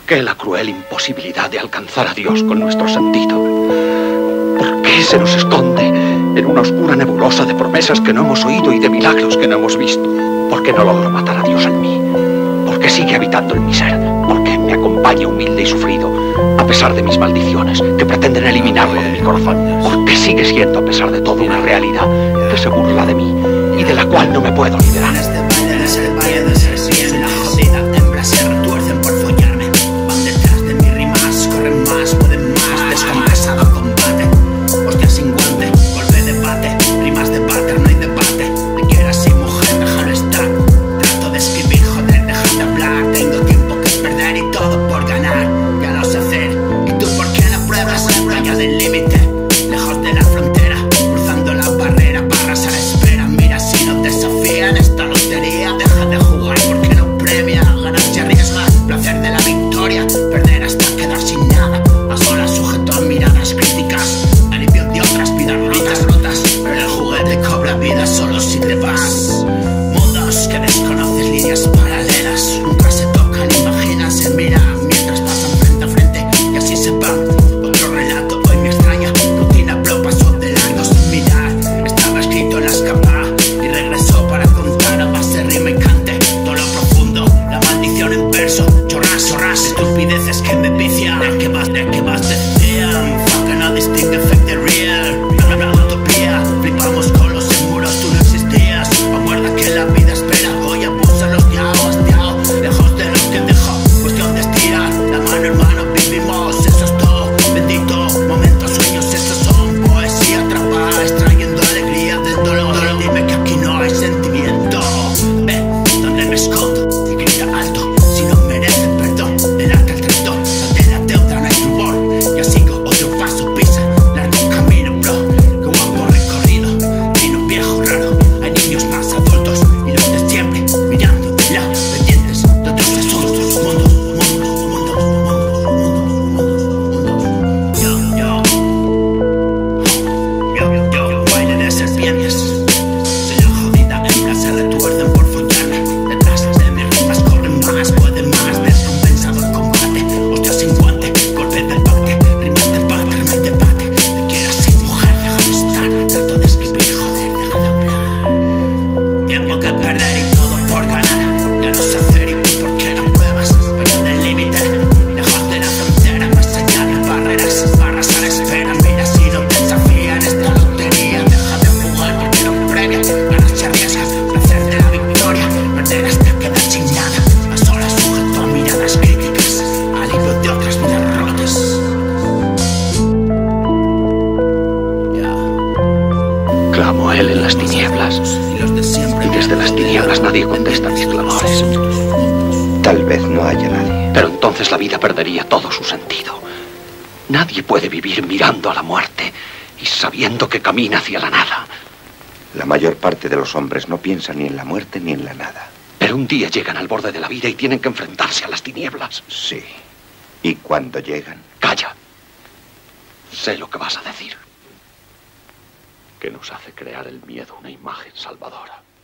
qué la cruel imposibilidad de alcanzar a Dios con nuestro sentido? ¿Por qué se nos esconde en una oscura nebulosa de promesas que no hemos oído y de milagros que no hemos visto? ¿Por qué no logro matar a Dios en mí? ¿Por qué sigue habitando en mi ser? ¿Por qué me acompaña humilde y sufrido, a pesar de mis maldiciones, que pretenden eliminarlo de mi corazón? ¿Por qué sigue siendo, a pesar de todo, una realidad que se burla de mí y de la cual no me puedo liberar? La jodida hembra se retuercen por follarme. Van detrás de mis rimas, corren más, pueden más. Descompensado combate, hostia sin guante, golpe de bate, rimas de váter, no hay debate. Me quieras sin mujer, déjalo estar. Trato de escribir, joder, dejar de hablar. Tengo tiempo que perder y todo por ganar. Ya lo sé hacer, ¿y tú por qué no pruebas? Allá del límite, lejos de la frontera, cruzando la barrera, barras a la espera. Mira si no te desafían esta lotería. Deja de jugar porque no premia. Ganas y arriesgas, placer de la victoria, perder hasta quedar sin nada. A solas sujeto a miradas críticas, alivio de otras vidas rotas. Pero el juguete cobra vida solo si te vas. Mundos que desconoces, líneas paralelas, nunca se tocan, imaginan, se miran mientras pasan frente a frente y así se van. Otro relato hoy me extraña, rutina pero pasó de largo sin mirar. Estaba escrito en la escapa y regresó para contar a base rima y cante. Todo lo profundo, la maldición en verso, chorras, estupideces que me vician. ¿De qué vas decían? Fuck, no distingue fake de real. La utopía, flipamos con los muros, tú no existías. Aguarda que la vida espera, hoy abusa los hastiao, lejos de lo que dejó, cuestión de estirar la mano, hermano, vivimos, eso es todo. Bendito, momentos, sueños, estos son poesía atrapada, extrayendo alegría del dolor. Dime que aquí no hay sentimiento. Ve, donde me escondo y grita alto, si no mereces perdón, delante el traidor, no te la deuda, no hay rumor. Ya sigo otro paso, pisa, largo camino, bro, qué guapo recorrido, vino viejo raro. Hay niños más adultos y los de siempre, mirando de lado, pendientes de otros asuntos. Yo, baile de serpientes. Soy la jodida hembra, se retuercen por follarme. Detrás de mis rimas corren más, pueden más. Descompensado el combate, hostia sin guante, golpe de bate, rimas de bate, no hay debate. Me quieras sin mujer, déjame estar. Trato de escribir, joder, deja de hablar. Tiempo que perder y todo por ganar. Ya lo sé hacer y tú por qué no pruebas. Pero del límite, lejos de la frontera, más allá de barreras, barras a la espera. Mira si no te desafían esta lotería. Deja de jugar porque no premia. Ganas y arriesgas, placer de la victoria, perder hasta quedar sin nada. A solas sujeto a miradas críticas, alivio de otras vidas rotas. Clamo a él en las tinieblas, y desde las tinieblas nadie contesta mis clamores. Tal vez no haya nadie. Pero entonces la vida perdería todo su sentido. Nadie puede vivir mirando a la muerte y sabiendo que camina hacia la nada. La mayor parte de los hombres no piensan ni en la muerte ni en la nada. Pero un día llegan al borde de la vida y tienen que enfrentarse a las tinieblas. Sí. ¿Y cuando llegan? Calla. Sé lo que vas a decir. Que nos hace crear el miedo una imagen salvadora.